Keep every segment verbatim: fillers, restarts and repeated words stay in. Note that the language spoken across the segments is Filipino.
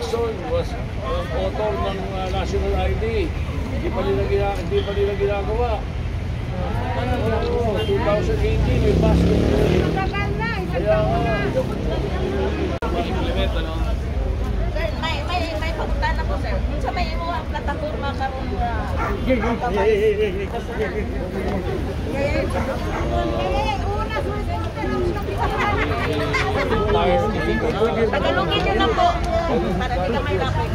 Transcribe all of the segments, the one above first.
Lacson was uh, author ng uh, National I D. Hindi pa nila, gina, hindi pa nila ginagawa. Oh, twenty eighteen, may basket. Kaya nga. Implement, ano? Sir, may, may, may pagpunta na po, sir. Sa may imuha ang plataforma karoon na... Tagalogin nyo na po. Para di ka may lapit.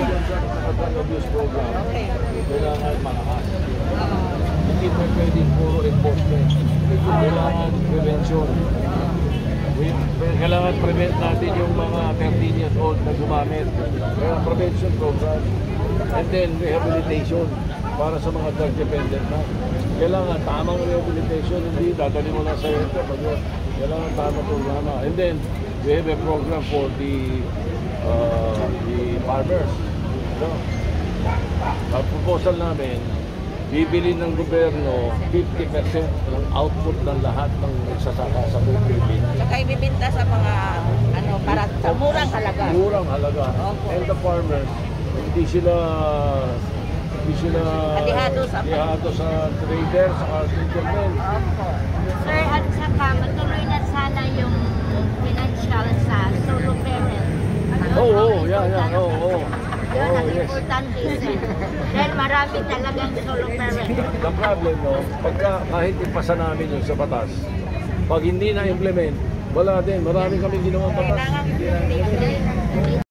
Okay. Kailangan malakas. Hindi pa pwedeng puro enforcement. Kailangan prevention. Kailangan prevent natin yung mga thirteen years old na gumamit. Kaya prevention program. And then rehabilitation para sa mga drug dependent na. Kailangan tamang rehabilitation, hindi dadali mo lang sa ito. Kailangan tamang programa. And then we have a program for the uh, the farmers. So, ang proposal namin, bibili ng gobyerno fifty percent ng output ng lahat ng nagsasaka sa buong Pilipinas. Saka ibibinta sa mga, ano, para sa murang halaga. Murang halaga. Opo. And the farmers, hindi sila hindi sila Alihado sa, alihado sa traders, sa middlemen. Opo. Sir, at saka matuloy na sana yung financial sa solo parent. Oo, oh, oh, yeah, yeah, oo, oh, oh. Yun Oh, ang yes. importante, sir. Dahil marami talagang solo parent. The problem, no, pagka kahit ipasa namin yun sa batas, pag hindi na-implement, wala din. Marami kami ginawang batas. Kailangan Hindi na-implement.